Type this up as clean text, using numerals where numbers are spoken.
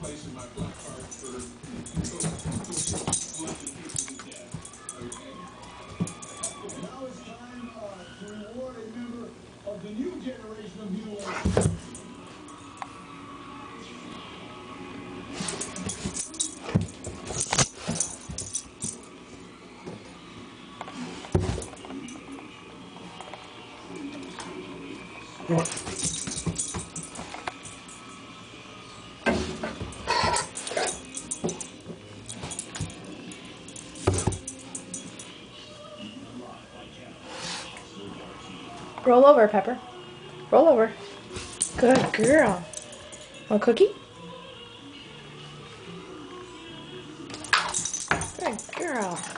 place in my black heart for elected people to death. Okay. Now it's time to reward a member of the new generation of mutilation. Roll over, Pepper. Roll over. Good girl. Want a cookie? Good girl.